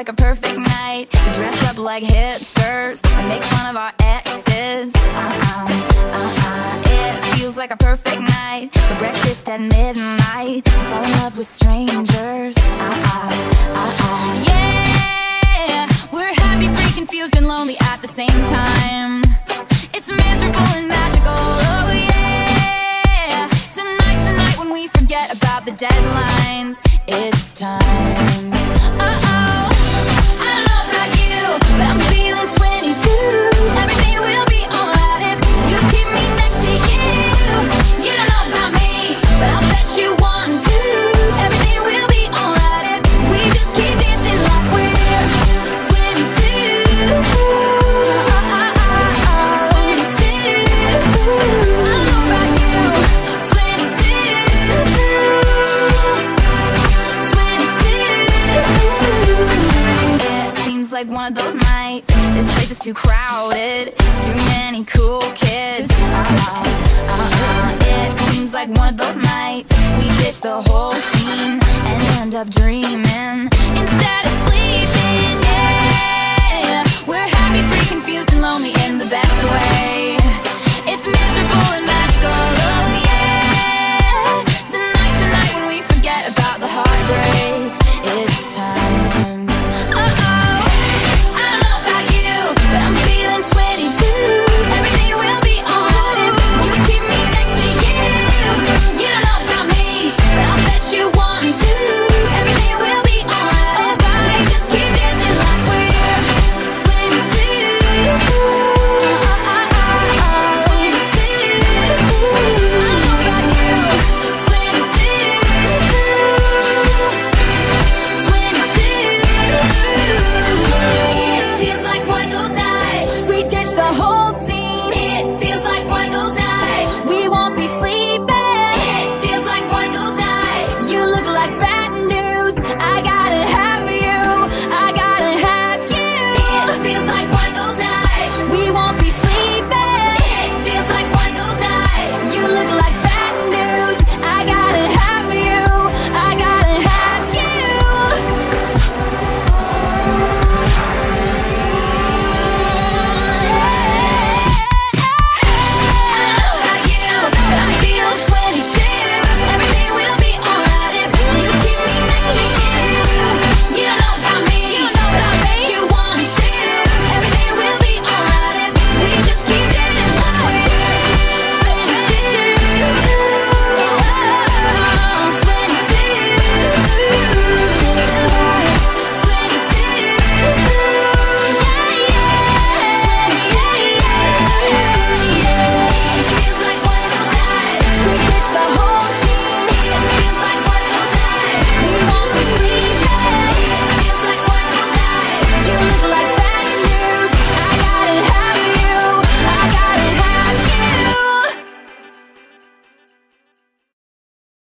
like a perfect night to dress up like hipsters and make fun of our exes. It feels like a perfect night for breakfast at midnight, to fall in love with strangers. Yeah, we're happy, free, confused, and lonely at the same time. It's miserable and magical, oh yeah. Tonight's the night when we forget about the deadlines. It's time. Uh-oh, I don't know about you, but I'm feeling 22. Everything will be alright if you keep me next to you. You don't know about me, but I'll bet you want to. Everything will be alright if we just keep dancing like we're 22. 22. I don't know about you. 22. It seems like one of those nights. This place is too crowded, too many cool kids. It seems like one of those nights we ditch the whole scene and end up dreaming instead of sleeping. Yeah, we're happy, free, confused, and lonely.